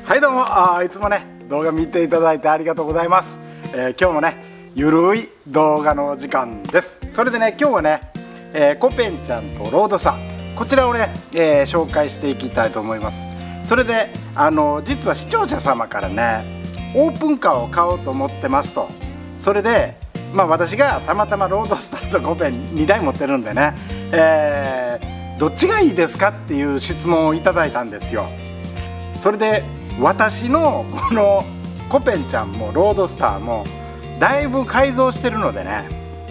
はいどうも、いつもね動画見ていただいてありがとうございます。今日もねゆるい動画の時間です。それでね今日はね、コペンちゃんとロードスターこちらをね、紹介していきたいと思います。それで実は視聴者様からねオープンカーを買おうと思ってますと。それで私がたまたまロードスターとコペン2台持ってるんでね、どっちがいいですかっていう質問をいただいたんですよ。それで私のこのコペンちゃんもロードスターもだいぶ改造してるのでね、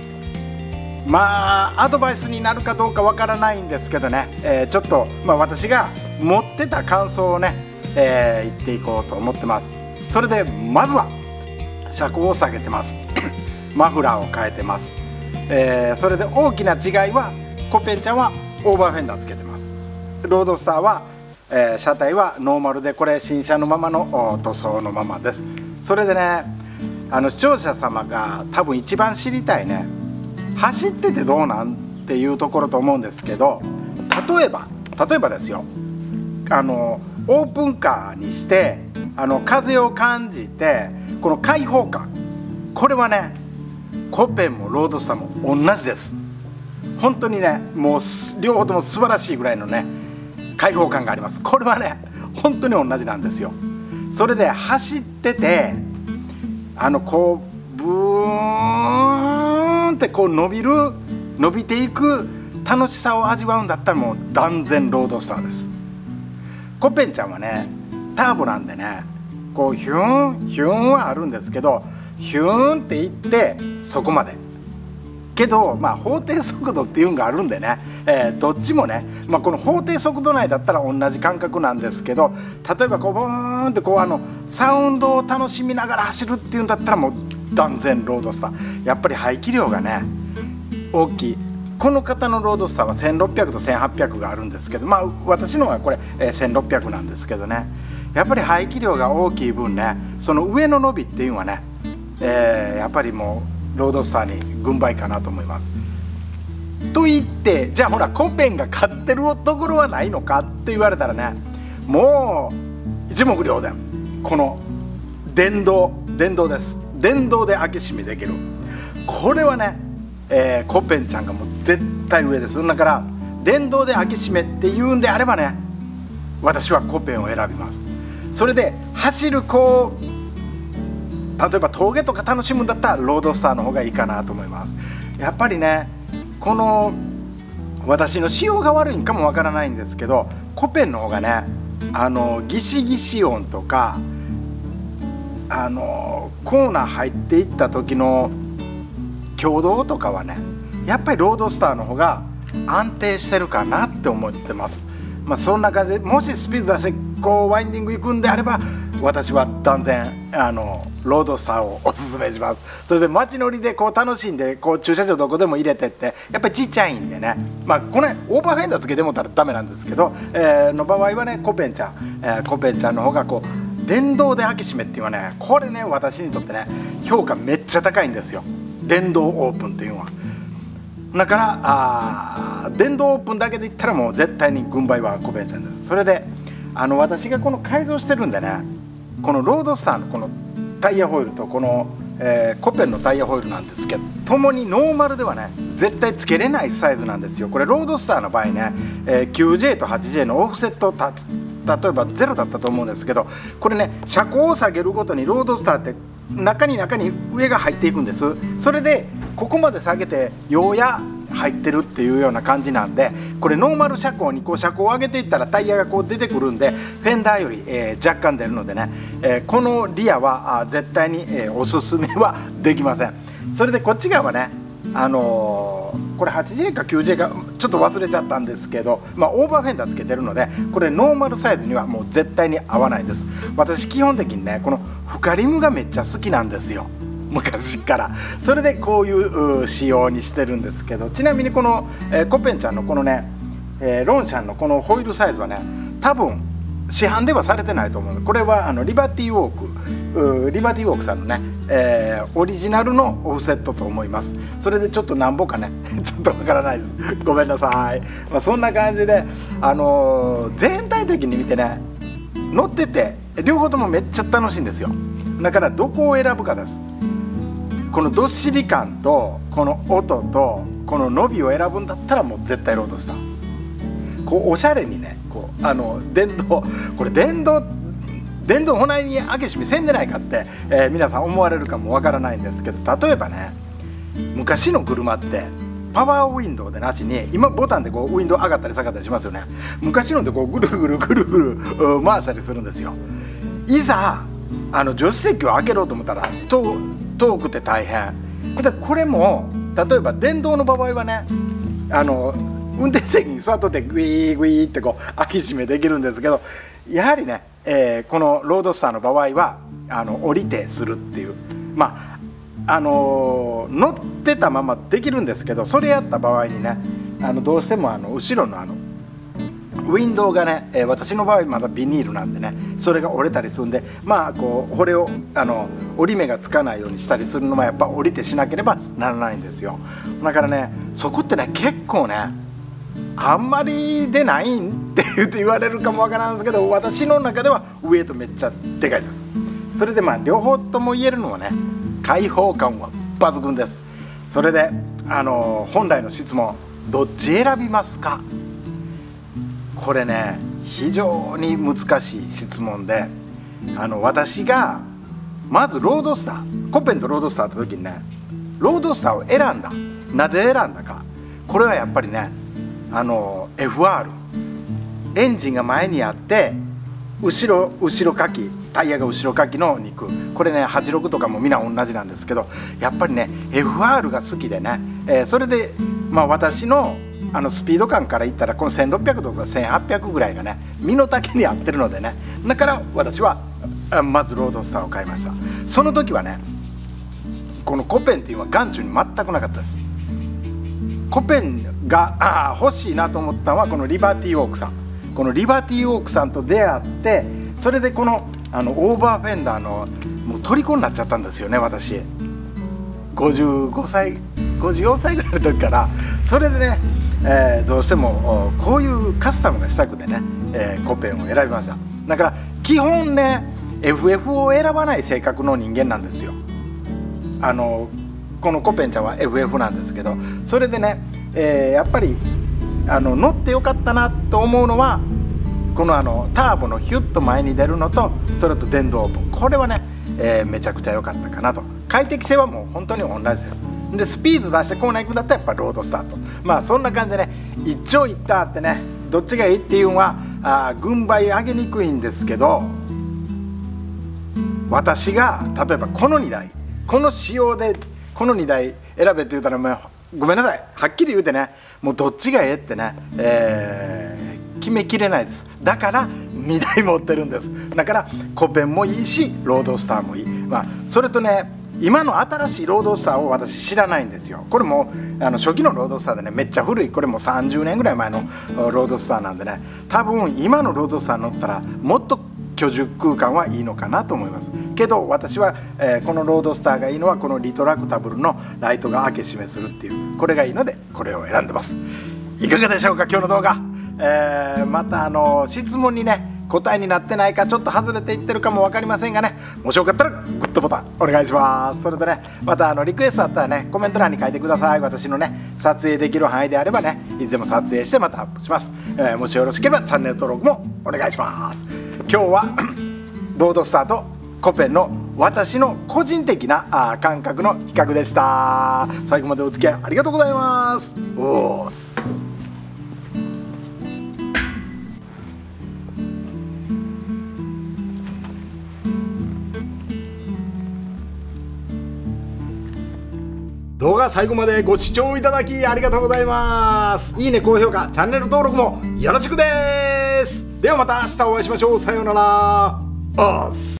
アドバイスになるかどうかわからないんですけどね、ちょっと私が持ってた感想をね、言っていこうと思ってます。それでまずは車高を下げてますマフラーを変えてます、それで大きな違いはコペンちゃんはオーバーフェンダーつけてます。ロードスターは車体はノーマルで、これ新車のままの塗装のままです。それでね視聴者様が多分一番知りたいね、走っててどうなんっていうところと思うんですけど、例えばですよ、オープンカーにして風を感じてこの開放感、これはねコペンもロードスターも同じです。本当にねもう両方とも素晴らしいぐらいのね開放感があります。これはね本当に同じなんですよ。それで走っててこうブーンってこう伸びていく楽しさを味わうんだったらもう断然ロードスターです。コペンちゃんはねターボなんでねこうヒューンヒューンはあるんですけど、ヒューンっていってそこまでけど法定速度っていうのがあるんでね、どっちもね、この法定速度内だったら同じ感覚なんですけど、例えばこうボーンってこうサウンドを楽しみながら走るっていうんだったらもう断然ロードスター。やっぱり排気量がね大きい。この方のロードスターは1600と1800があるんですけど、私のはこれ、1600なんですけどね、やっぱり排気量が大きい分ねその上の伸びっていうのはね、やっぱりもうロードスターに軍配かなと思います。と言ってじゃあほらコペンが買ってるところはないのかって言われたらね、もう一目瞭然。この電動です。電動で開け閉めできる、これはね、コペンちゃんがもう絶対上です。だから電動で開け閉めっていうんであればね私はコペンを選びます。それで走る例えば峠とか楽しむんだったらロードスターの方がいいかなと思います。やっぱりねこの私の仕様が悪いんかもわからないんですけど、コペンの方がねギシギシ音とかコーナー入っていった時の挙動とかはねやっぱりロードスターの方が安定してるかなって思ってます。そんな感じでもしスピード出してこうワインディング行くんであれば私は断然ロードスターをおすすめします。それで街乗りでこう楽しんでこう駐車場どこでも入れてってやっぱりちっちゃいんでね、これオーバーフェンダーつけてもたらダメなんですけど、の場合はねコペンちゃんの方がこう電動で開け閉めっていうのはね、これね私にとってね評価めっちゃ高いんですよ、電動オープンっていうのは。だから電動オープンだけで言ったらもう絶対に軍配はコペンちゃんです。それで私がこの改造してるんでね、このロードスターのこのタイヤホイールとこの、コペンのタイヤホイールなんですけど、ともにノーマルではね絶対つけれないサイズなんですよ。これロードスターの場合ね、9J と 8J のオフセット例えば0だったと思うんですけど、これね車高を下げるごとにロードスターって中に上が入っていくんです。それでここまで下げてようや入ってるっていうような感じなんで、これノーマル車高にこう車高を上げていったらタイヤがこう出てくるんでフェンダーより、若干出るのでね、このリアは絶対に、おすすめはできません。それでこっち側はねこれ 8J か 9J かちょっと忘れちゃったんですけど、オーバーフェンダーつけてるのでこれノーマルサイズにはもう絶対に合わないです。私基本的にねこの深リムがめっちゃ好きなんですよ、昔から。それでこういう仕様にしてるんですけど、ちなみにこの、コペンちゃんのこのね、ロンシャンのこのホイールサイズはね多分市販ではされてないと思う。これはリバティウォークさんのね、オリジナルのオフセットと思います。それでちょっとなんぼかねちょっとわからないです、ごめんなさい。そんな感じで全体的に見てね乗ってて両方ともめっちゃ楽しいんですよ。だからどこを選ぶかです。このどっしり感とこの音とこの伸びを選ぶんだったらもう絶対ロードスター。こうおしゃれにね、こう電動、これ電動ほないに開け閉めせんでないかって、皆さん思われるかもわからないんですけど、例えばね、昔の車ってパワーウィンドウでなしに、今ボタンでこうウィンドウ上がったり下がったりしますよね。昔のでこうぐるぐるぐるぐる回したりするんですよ。いざ助手席を開けろと思ったら遠くて大変で、これも例えば電動の場合はね、運転席に座っとってグイーグイーってこう開き閉めできるんですけど、やはりね、このロードスターの場合は降りてするっていう、乗ってたままできるんですけど、それやった場合にね、どうしても後ろのウィンドウがね、私の場合まだビニールなんでね、それが折れたりするんで、こうこれを折り目がつかないようにしたりするのはやっぱ降りてしなければならないんですよ。だからね、そこってね結構ねあんまりでないんって言われるかもわからんですけど、私の中ではウエイトめっちゃでかいです。それで両方とも言えるのはね、開放感は抜群です。それで本来の質問、どっち選びますか？これね非常に難しい質問で、私がまずロードスター、コペンとロードスターって時にね、ロードスターを選んだ。なぜ選んだか、これはやっぱりねFR エンジンが前にあって後ろかき、タイヤが後ろかきの肉、これね86とかもみんな同じなんですけど、やっぱりね FR が好きでね、それで私のスピード感から言ったらこの1600とか1800ぐらいがね身の丈に合ってるのでね、だから私はまずロードスターを買いました。その時はね、このコペンっていうのは眼中に全くなかったです。コペンが欲しいなと思ったのはこのリバティウォークさん。このリバティウォークさんと出会って、それでこのオーバーフェンダーのもう虜になっちゃったんですよね、私。54歳ぐらいの時から。それでね、どうしてもこういうカスタムがしたくてね、コペンを選びました。だから基本ね FF を選ばない性格の人間なんですよ。このコペンちゃんは FF なんですけど、それでね、やっぱり乗ってよかったなと思うのはこのターボのヒュッと前に出るのと、それと電動オープン、これはね、めちゃくちゃ良かったかなと。快適性はもう本当に同じです。でスピード出してコーナー行くんだったらやっぱロードスタート、そんな感じでね、一長一短あってね、どっちがいいっていうのは軍配上げにくいんですけど、私が例えばこの2台この仕様でこの2台選べって言うたらごめんなさい、はっきり言うてね、もうどっちがええってね、決めきれないです。だから2台持ってるんです。だからコペンもいいしロードスターもいい、それとね、今の新しいロードスターを私知らないんですよ。これも初期のロードスターでね、めっちゃ古い、これも30年ぐらい前のロードスターなんでね、多分今のロードスター乗ったらもっと居住空間はいいのかなと思いますけど、私は、このロードスターがいいのはこのリトラクタブルのライトが開け閉めするっていう、これがいいのでこれを選んでます。いかがでしょうか、今日の動画。また質問にね答えになってないかちょっと外れていってるかも分かりませんがね、もしよかったらグッドボタンお願いします。それでね、またリクエストあったらねコメント欄に書いてください。私のね撮影できる範囲であればねいつでも撮影してまたアップします。もしよろしければチャンネル登録もお願いします。今日はロードスターとコペンの私の個人的な感覚の比較でした。最後までお付き合いありがとうございます。おーす。動画最後までご視聴いただきありがとうございます。いいね、高評価、チャンネル登録もよろしくです。ではまた明日お会いしましょう。さようなら。おーす。